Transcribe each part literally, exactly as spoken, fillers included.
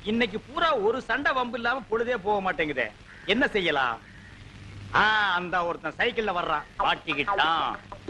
இன்னைக்கு பூரா ஒரு சண்டை வம்பு இல்லாம பொழுதே போக மாட்டேங்குதே. என்ன செய்யலாம்? அந்த ஒருத்தன் சைக்கிள்ல வர்றான், மாட்டிக்கிட்டான்.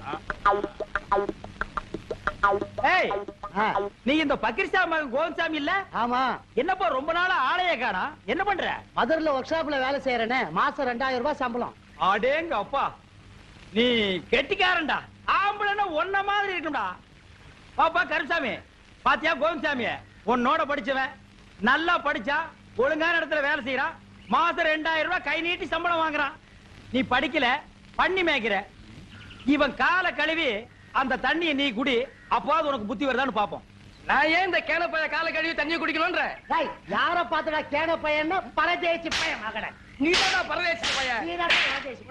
நீ இந்த பக்கிரிசாமி கோவிந்தசாமி இல்ல? ஆமா. என்னப்பா ரொம்ப நாளா ஆளைய காணா? என்ன பண்ற? மதுரையில ஒர்க் ஷாப்ல வேலை செய்யறேன்னு. மாசம் ரெண்டாயிரம் ரூபாய் சம்பளம். அடேங்க அப்பா, நீ கெட்டிக்காரன்டா. ஆம்பளைன்னா ஒன்ன மாதிரி இருக்கும்டா. பாப்பா கருசாமி, பாத்தியா கோவிந்தசாமி உன்னோட படிச்சவன், நல்லா படிச்சா, ஒழுங்கான இடத்துல வேலை செய்யறான், மாசம் ரெண்டாயிரம் ரூபாய் கை நீட்டி சம்பளம் வாங்குறான். நீ படிக்கல, பண்ணி மேய்க்கிற. இவன் கால கழுவி அந்த தண்ணியை நீ குடி, அப்பாவது உனக்கு புத்தி வருதான்னு பாப்போம். நான் ஏன் இந்த கேன பைய கால கழுவி தண்ணி குடிக்கணும்ன்ற? யார பாத்துடா கேன பையன்னா? பரதேசி பையன் மகன. நீதான் பரதேசி பையன். நீதான் பரதேசி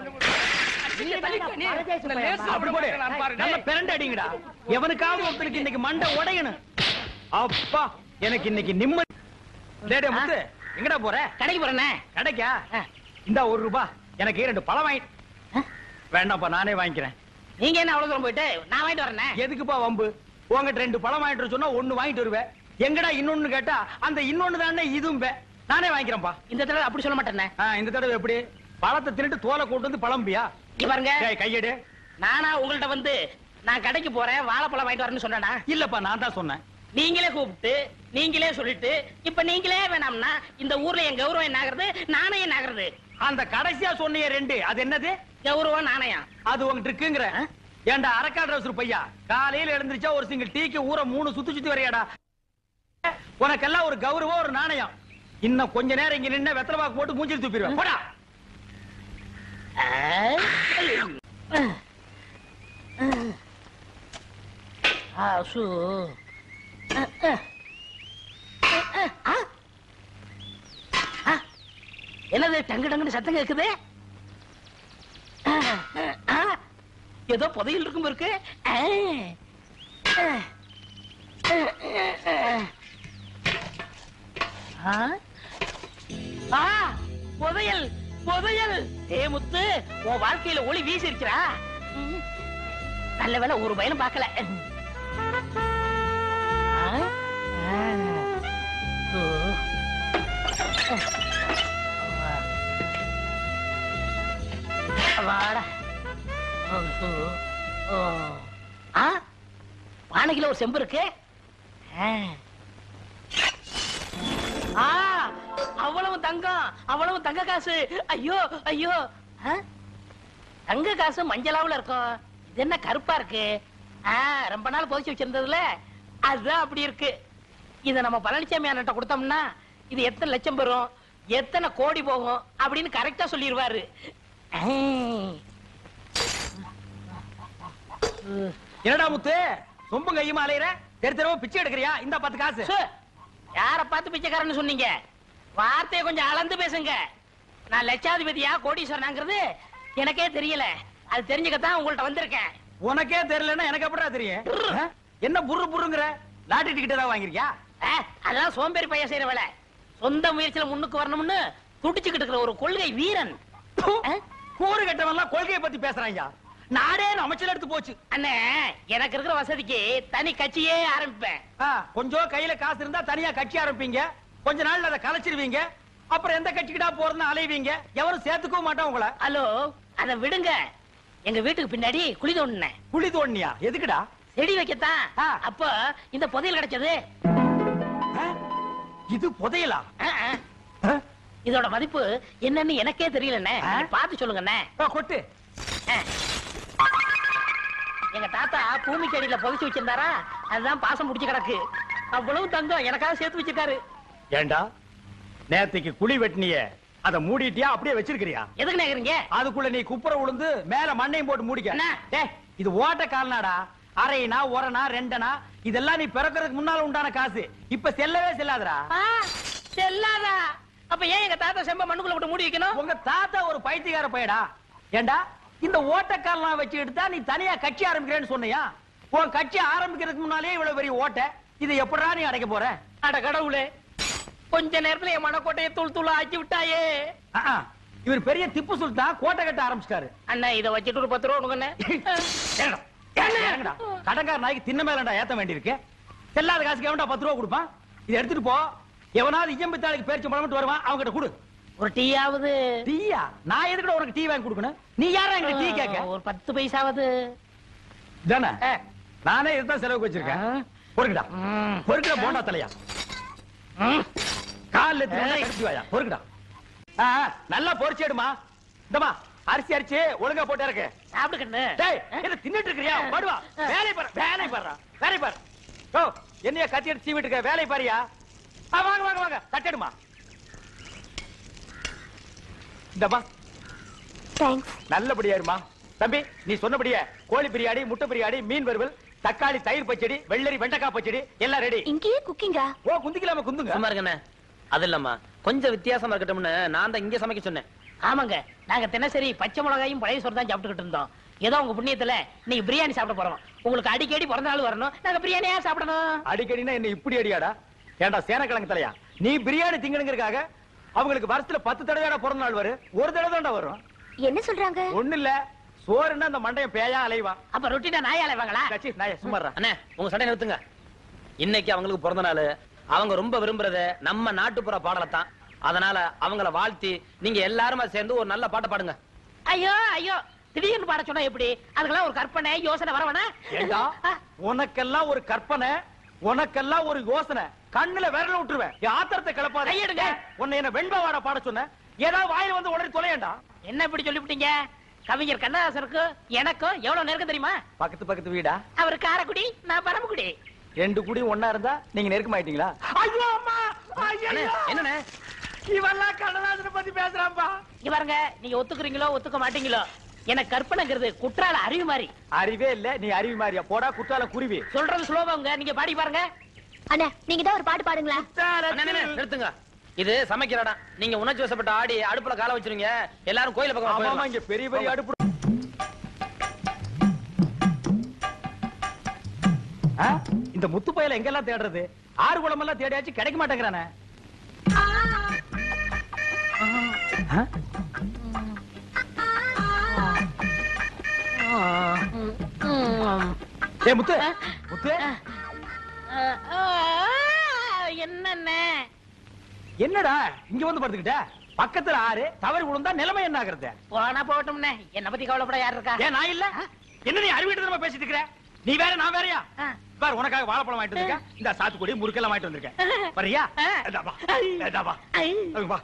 பையன். நல்ல பிரண்ட் அடிங்கடா. எவனுக்காவது ஒருத்தருக்கு இன்னைக்கு மண்டை உடையணும். அப்பா எனக்கு இன்னைக்கு நிம்மதி. டேடே முத்து, எங்கடா போற? கடைக்கு போறேனே. கடைக்கா? இந்த ஒரு ரூபா எனக்கு ரெண்டு பழம் வாங்கி. வேண்டாம்ப்பா, நானே வாங்கிக்கிறேன். நீங்க என்ன அவ்வளவு தூரம் போயிட்டு நான் வாங்கிட்டு வரேன். எதுக்குப்பா வம்பு? உங்ககிட்ட ரெண்டு பழம் வாங்கிட்டு சொன்னா ஒண்ணு வாங்கிட்டு வருவேன். எங்கடா இன்னொன்னு கேட்டா அந்த இன்னொன்னு தானே இதுவும் நானே வாங்கிக்கிறேன்ப்பா. இந்த தடவை அப்படி சொல்ல மாட்டேன். இந்த தடவை எப்படி? பழத்தை தின்னுட்டு தோலை கூட்டு வந்து பழம்பியா? பாருங்க கையெடு. நானா உங்கள்ட்ட வந்து நான் கடைக்கு போறேன் வாழைப்பழம் வாங்கிட்டு வரேன்னு சொன்னா? இல்லப்பா, நான் தான் சொன்னேன். நீங்களே கூப்பிட்டு நீங்களே சொல்லிட்டு இப்ப நீங்களே வேணாம்னா இந்த ஊர்ல என் கௌரவம் என்ன ஆகுறது, நாணயம் என்ன ஆகுறது? அந்த கடைசியா சொன்னிய ரெண்டு, அது என்னது? கௌரவம் நாணயம். அது உங்ககிட்ட இருக்குங்கிற? ஏண்டா அரக்காடு பையா, காலையில எழுந்திருச்சா ஒரு சிங்கிள் டீக்கு ஊரை மூணு சுத்தி சுத்தி வரையாடா. உனக்கெல்லாம் ஒரு கௌரவம், ஒரு நாணயம். இன்னும் கொஞ்ச நேரம் இங்க நின்று வெத்தலை பாக்கு போட்டு மூஞ்சில் துப்பிடுவேன். போடா. என்னது டங்கு டங்குன்னு சத்தம் கேக்குது? ஏதோ புதையில் இருக்கும் இருக்கு. புதையல் புதையல். ஏ முத்து, உன் வாழ்க்கையில ஒளி வீசி இருக்கிறா. நல்ல வேளை ஒரு பயனும் பார்க்கல. பானைக்குள்ள ஒரு செம்பு இருக்கு. அவ்வளவு தங்கம், அவ்வளவு தங்க காசு. ஐயோ ஐயோ, தங்க காசு மஞ்சளாவுல இருக்கும். இது என்ன கருப்பா இருக்கு? ரொம்ப நாள் போச்சு வச்சிருந்ததுல அதுதான் அப்படி இருக்கு. இத நம்ம பழனிசாமி அண்ணன் கொடுத்தோம்னா இது எத்தனை லட்சம் பெறும், எத்தனை கோடி போகும் அப்படின்னு கரெக்டா சொல்லிடுவாரு. என்னடா முத்து, சொம்பு கையுமா அலையிற? தெரு தெருவா பிச்சை எடுக்கிறியா? இந்த பத்து காசு. யார பார்த்து பிச்சைக்காரன்னு சொன்னீங்க? வார்த்தையை கொஞ்சம் அளந்து பேசுங்க. நான் லட்சாதிபதியா கோடீஸ்வரனாங்கிறது எனக்கே தெரியல. அது தெரிஞ்சுக்கத்தான் உங்கள்ட்ட வந்திருக்கேன். உனக்கே தெரியலன்னா எனக்கு எப்படா தெரியும்? என்ன புரு புருங்கிற? லாட்டரி டிக்கெட் ஏதாவது வாங்கிருக்கியா? அதெல்லாம் சோம்பேறி பையன் செய்யற வேலை. சொந்த முயற்சியில முன்னுக்கு வரணும்னு துடிச்சுக்கிட்டு இருக்கிற ஒரு கொள்கை வீரன். கூறு கட்டவெல்லாம் கொள்கையை பத்தி பேசுறாங்க. நாடே அமைச்சர் எடுத்து போச்சு. அண்ணே, எனக்கு இருக்கிற வசதிக்கு தனி கட்சியே ஆரம்பிப்பேன். கொஞ்சம் கையில காசு இருந்தா தனியா கட்சி ஆரம்பிப்பீங்க. கொஞ்ச நாள்ல அதை கலைச்சிருவீங்க. அப்புறம் எந்த கட்சிக்கிட்டா போறதுன்னு அலைவீங்க. எவரும் சேர்த்துக்கவும் மாட்டோம் உங்களை. ஹலோ, அதை விடுங்க. எங்க வீட்டுக்கு பின்னாடி குழி தோண்டினேன். குழி தோண்டியா? எதுக்குடா? செடி வைக்கத்தான். அப்ப இந்த புதையல் கிடைச்சது. இது புதையலா? இதோட மதிப்பு என்னன்னு எனக்கே தெரியலண்ணே. பார்த்து சொல்லுங்கண்ணே. கொட்டு. எங்க தாத்தா பூமிக்கு அடியில புதைச்சு வச்சிருந்தாரா, அதுதான் பாசம் முடிச்சு கிடக்கு. அவ்வளவு தங்கம் எனக்காக சேர்த்து வச்சிருக்காரு. ஏண்டா நேத்துக்கு குழி வெட்டினிய அதை மூடிட்டியா அப்படியே வச்சிருக்கிறியா? எதுக்கு நேக்குறீங்க? அதுக்குள்ள நீ குப்புற உளுந்து மேல மண்ணையும் போட்டு மூடிக்க. இது ஓட்ட கால்நாடா. அரைனா ஒரணா ரெண்டனா இதெல்லாம் நீ பிறக்கிறதுக்கு முன்னால உண்டான காசு. இப்ப செல்லவே செல்லாதடா. செல்லாதா? அப்ப ஏன் எங்க தாத்தா செம்ப மண்ணுக்குள்ள போட்டு மூடி வைக்கணும்? உங்க தாத்தா ஒரு பைத்தியக்கார பையடா. ஏண்டா இந்த ஓட்டக்கால்லாம் வச்சு எடுத்தா நீ தனியா கட்சி ஆரம்பிக்கிறேன்னு சொன்னியா? உன் கட்சி ஆரம்பிக்கிறதுக்கு முன்னாலே இவ்வளவு பெரிய ஓட்ட. இதை எப்படா நீ அடைக்க போற? அட கடவுளே, கொஞ்ச நேரத்துல என் மனக்கோட்டையை தூள் தூள் ஆக்கி விட்டாயே. இவர் பெரிய திப்பு சுல்தான் கோட்டை கட்ட ஆரம்பிச்சிட்டாரு. அண்ணா, இதை வச்சுட்டு ஒரு பத்து ரூபா கடங்கார நாய்க்கு தின்ன மேலண்டா ஏத்த வேண்டி இருக்கு. செல்லாத காசுக்கு எவன்டா பத்து ரூபா கொடுப்பான்? இதை எடுத்துட்டு போ. எவனாவது இயம்பித்தாளுக்கு பேச்சு பழம் வருவான், அவங்க கிட்ட கொடு. ஒரு டீயாவது. டீயா? நான் எதுக்கு உனக்கு டீ வாங்கி கொடுக்கணும்? நீ யாரா எங்க டீ கேட்க? ஒரு பத்து பைசாவது தானே. நானே இதுதான் செலவுக்கு வச்சிருக்கேன். பொறுக்குடா பொறுக்குடா போண்டா தலையா. காலில் கடிச்சு வாயா பொறுக்குடா. நல்லா பொரிச்சேடுமா. இந்தமா அரிசி அரிச்சு ஒழுங்கா போட்டு இருக்கு. சாப்பிடுக்கண்ணு. டேய் இத தின்னுட்டு இருக்கறியா? படுவா. வேலை பாரு வேலை பாருடா. வேலை பாரு. ஓ என்னைய கத்தி எடுத்து சீவிட்டு இருக்க. வேலை பாரியா. வாங்க வாங்க வாங்க தட்டடுமா. இந்தமா தேங்க்ஸ். நல்லபடியா இருமா. தம்பி நீ சொன்னபடியே கோழி பிரியாணி, முட்டை பிரியாணி, மீன் வறுவல், தக்காளி தயிர் பச்சடி, வெள்ளரி வெண்டைக்காய் பச்சடி எல்லாம் ரெடி. இங்கேயே குக்கிங்கா? ஓ குந்திக்கலாம குந்துங்க. சும்மா இருக்கண்ணே. அது இல்லம்மா கொஞ்சம் வித்தியாசமா இருக்கட்டும்னு நான் தான் இங்க சமைக்க சொன்னேன். ஆமாங்க, நாங்க தினசரி பச்சை மிளகாயும் பழைய சோறு தான் சாப்பிட்டுக்கிட்டு இருந்தோம். ஏதோ உங்க புண்ணியத்துல நீங்க பிரியாணி சாப்பிட போறோம். உங்களுக்கு அடிக்கடி பிறந்த நாள் வரணும், நாங்க பிரியாணியா சாப்பிடணும். அடிக்கடினா என்ன இப்படி அடியாடா? ஏண்டா சேனக்கிழங்கு தலையா, நீ பிரியாணி திங்கணுங்கிறதுக்காக அவங்களுக்கு வருஷத்துல பத்து தடவைடா பிறந்த நாள் வரும். ஒரு தடவை தான்டா வரும். என்ன சொல்றாங்க? ஒண்ணு இல்ல, சோறுன்னா அந்த மண்டையம் பேயா அலைவா. அப்ப ரொட்டினா நாயா அலைவாங்களா? கச்சி நாய சும்மாறா. அண்ணே உங்க சண்டை நிறுத்துங்க. இன்னைக்கு அவங்களுக்கு பிறந்த நாள். அவங்க ரொம்ப விரும்புறது நம்ம நாட்டுப்புற பாடலை தான். அதனால அவங்கள வாழ்த்தி நீங்க எல்லாருமா சேர்ந்து ஒரு நல்ல பாட்டை பாடுங்க. ஐயோ ஐயோ, திடீர்னு பாட சொன்னா எப்படி? அதுக்கெல்லாம் ஒரு கற்பனை யோசனை வரவனா? ஏண்டா உனக்கெல்லாம் ஒரு கற்பனை, உனக்கெல்லாம் ஒரு யோசனை. கண்ணுல விரல விட்டுருவேன். ஆத்திரத்தை கிளப்பாத. கையெடுங்க. உன்னை என்ன வெண்பாவாட பாட சொன்ன? ஏதாவது வாயில வந்து உடனே தொலையண்டா. என்ன இப்படி சொல்லிவிட்டீங்க? கவிஞர் கண்ணதாசனுக்கு எனக்கும் எவ்வளவு நெருக்கம் தெரியுமா? பக்கத்து பக்கத்து வீடா? அவர் காரக்குடி, நான் பரமக்குடி. ரெண்டு குடி ஒன்னா இருந்தா நீங்க நெருக்கமாயிட்டீங்களா? ஐயோ அம்மா, என்னண்ணே இவெல்லாம் கண்ணதாசனை பத்தி பேசுறான்பா. இங்க பாருங்க, நீங்க ஒத்துக்குறீங்களோ ஒத்துக்க மாட்டீங்களோ, எனக்கு கற்பனைங்கிறது குற்றால அறிவு மாதிரி. அறிவே இல்ல, நீ அறிவு மாதிரியா? போடா குற்றால குருவி. சொல்றது ஸ்லோகங்க, நீங்க பாடி பாருங்க. அண்ணா நீங்க தான் ஒரு பாட்டு பாடுங்களா? நிறுத்துங்க. இது சமைக்கிறடா. நீங்க உணர்ச்சி வசப்பட்ட ஆடி அடுப்புல கால வச்சிருங்க. எல்லாரும் கோயில பக்கம் போயிடலாம். இங்க பெரிய பெரிய அடுப்பு. இந்த முத்து பயல எங்கெல்லாம் தேடுறது? ஆறு குளம் எல்லாம் தேடியாச்சு கிடைக்க மாட்டேங்கிறானே. ஏ முத்து முத்து, என்னென்ன என்னடா இங்க வந்து படுத்துக்கிட்ட? பக்கத்துல ஆறு தவறு விழுந்தா நிலைமை என்ன ஆகுறது? போனா போகட்டும்னே, என்ன பத்தி கவலைப்பட யார் இருக்கா? ஏன் நான் இல்ல? என்ன நீ அறிவிட்டு நம்ம பேசிட்டு இருக்கிற? நீ வேற நான் வேறயா? பாரு உனக்காக வாழைப்பழம் வாங்கிட்டு வந்திருக்கேன். இந்த சாத்துக்குடி முறுக்கெல்லாம் வாங்கிட்டு வந்திருக்கேன். வரியா? வா வா வா.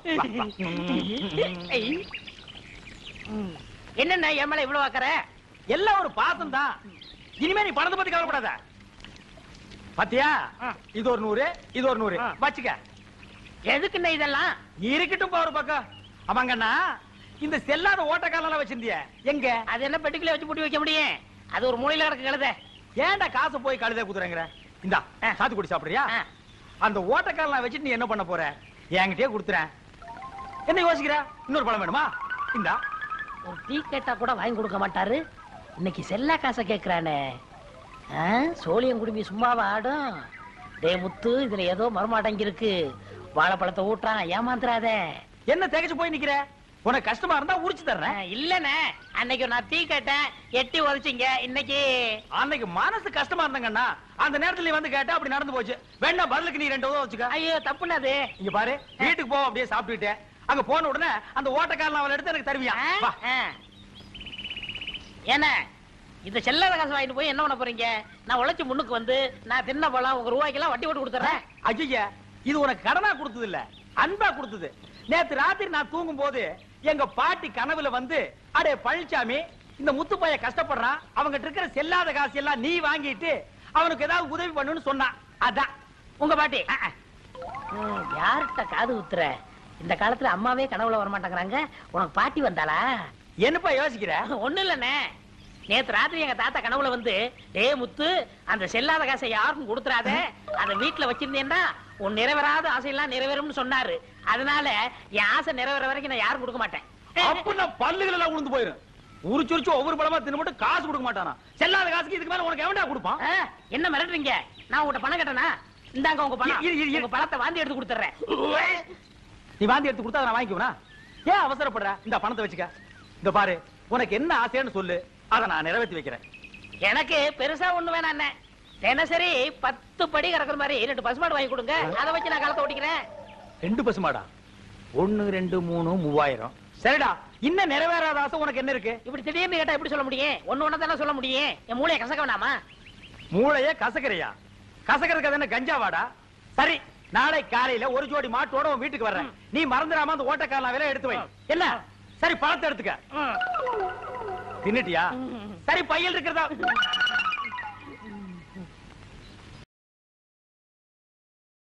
என்னென்ன என் மேல இவ்வளவு ஆக்கற? எல்லாம் ஒரு பாசம் தான். இனிமே நீ பணத்தை பத்தி கவலைப்படாத. பாத்தியா, இது ஒரு நூறு, இது ஒரு நூறு வச்சுக்க. எதுக்குண்ணே இதெல்லாம்? இருக்கட்டும் பா ஒரு பக்கம். அவங்கண்ணா இந்த செல்லாத ஓட்டக்கால வச்சிருந்திய எங்க? அது என்ன பெட்டிக்குள்ள வச்சு பூட்டி வைக்க முடியும்? அது ஒரு மூலையில கிடக்கு கழுத. ஏன்டா காசு போய் கழுத குத்துறேங்கிற? இந்தா சாத்துக்குடி சாப்பிடுறியா? அந்த ஓட்டக்கால வச்சுட்டு நீ என்ன பண்ண போற? என்கிட்டயே கொடுத்துறேன். என்ன யோசிக்கிற? இன்னொரு பழம் வேணுமா? இந்தா. ஒரு டீ கேட்டா கூட வாங்கி கொடுக்க மாட்டாரு. இன்னைக்கு செல்லா காசை கேக்குறானே. சோழியம் குடும்பி சும்மாவா ஆடும்? டே முத்து, இதுல ஏதோ மர்மாடங்கி இருக்கு. வாழைப்பழத்தை ஊட்டுறான், ஏமாந்துறாத. என்ன திகைச்சு போய் நிக்கிற? உனக்கு கஷ்டமா இருந்தா உரிச்சு தர்றேன். இல்லண்ணே, அன்னைக்கு நான் டீ கேட்டேன், எட்டி உதச்சிங்க. இன்னைக்கு அன்னைக்கு மனசு கஷ்டமா இருந்தாங்கண்ணா, அந்த நேரத்துல நீ வந்து கேட்டா அப்படி நடந்து போச்சு. வேணா பதிலுக்கு நீ ரெண்டு உதவ வச்சுக்க. ஐயோ தப்புனது. இங்க பாரு, வீட்டுக்கு போ. அப்படியே சாப்பிட்டுட்டே அங்க போன உடனே அந்த ஓட்டக்காரன் அவளை எடுத்து எனக்கு தருவியா? என்ன இந்த செல்லாத காசு வாங்கிட்டு போய் என்ன பண்ண போறீங்க? நான் உழைச்சு முன்னுக்கு வந்து நான் தின்ன பழம் உங்க ரூபாய்க்கெல்லாம் வட்டி போட்டு கொடுத்துறேன். ஐயா, இது உனக்கு கடனா கொடுத்தது இல்ல, அன்பா கொடுத்தது. நேத்து ராத்திரி நான் தூங்கும் போது எங்க பாட்டி கனவுல வந்து, அடே பழனிசாமி, இந்த முத்து பைய கஷ்டப்படுறான், அவங்க இருக்கிற செல்லாத காசு எல்லாம் நீ வாங்கிட்டு அவனுக்கு ஏதாவது உதவி பண்ணுன்னு சொன்னான். அதான் உங்க பாட்டி. யார்கிட்ட காது குத்துற? இந்த காலத்துல அம்மாவே கனவுல வர மாட்டேங்கிறாங்க, உனக்கு பாட்டி வந்தாளா? என்னப்பா யோசிக்கிற? ஒண்ணு இல்லண்ணே, நேத்து ராத்திரி எங்க தாத்தா கனவுல வந்து, டே முத்து, அந்த செல்லாத காசை யாருக்கும் கொடுத்துறாத, அதை வீட்டுல வச்சிருந்தேன்னா உன் நிறைவேறாத ஆசையெல்லாம் நிறைவேறும்னு சொன்னாரு. அதனால என் ஆசை நிறைவேற வரைக்கும் நான் யாரும் கொடுக்க மாட்டேன். அப்ப பல்லுகள் எல்லாம் உளுந்து போயிரும். உரிச்சு உரிச்சு ஒவ்வொரு பழமா தின்னு மட்டும் காசு கொடுக்க மாட்டானா? செல்லாத காசுக்கு இதுக்கு மேல உனக்கு எவன்டா கொடுப்பான்? என்ன மிரட்டுறீங்க? நான் உங்கள்ட்ட பணம் கேட்டனா? இந்தாங்க உங்க பணம். உங்க பணத்தை வாந்தி எடுத்து கொடுத்துறேன். நீ வாந்தி எடுத்து கொடுத்தா நான் வாங்கிக்குவனா? ஏன் அவசரப்படுற? இந்த பணத்தை வச்சுக்க. இந்த பாரு, உனக்கு என்ன ஆசைன்னு சொல்லு, அதை நான் நிறைவேற்றி வைக்கிறேன். எனக்கு பெருசா ஒண்ணு வேணாம். தினசரி பத்து படி கறக்குற மாதிரி ரெண்டு பசுமாடு வாங்கி கொடுங்க, அதை வச்சு நான் காலத்தை ஓட்டிக்கிறேன். ரெண்டு பசுமாடா? ஒன்னு ரெண்டு மூணு மூவாயிரம். சரிடா, இன்னும் நிறைவேறாத ஆசை உனக்கு என்ன இருக்கு? இப்படி திடீர்னு கேட்டா எப்படி சொல்ல முடியும்? ஒண்ணு ஒண்ணு தானே சொல்ல முடியும். என் மூளையை கசக்க வேணாமா? மூளையே கசக்கறியா? கசக்கிறதுக்கு அது என்ன கஞ்சாவாடா? சரி, நாளை காலையில ஒரு ஜோடி மாட்டோட உன் வீட்டுக்கு வர்றேன். நீ மறந்துடாம அந்த ஓட்டக்காரலாம் விலை எடுத்து வை. என்ன? சரி, பழத்தை எடுத்துக்க. தின்னுட்டியா? சரி, பையல் இருக்கிறதா?